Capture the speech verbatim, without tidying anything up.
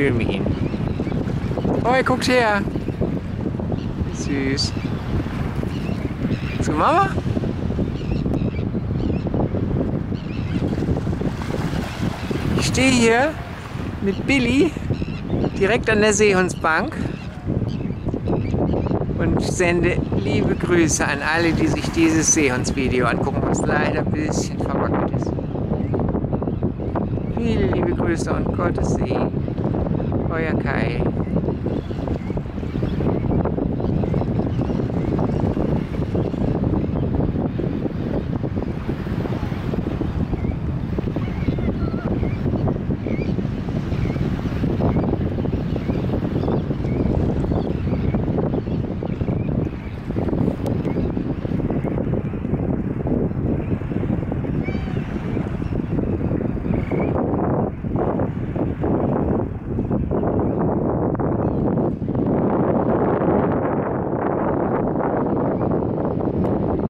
filme ihn. Oi, guckt her. Wie süß. Zu Mama? Ich stehe hier mit Billy direkt an der Seehundsbank und sende liebe Grüße an alle, die sich dieses Seehundsvideo angucken, was leider ein bisschen verwackelt ist. Viele liebe Grüße und Gottes Segen. Euer Kai.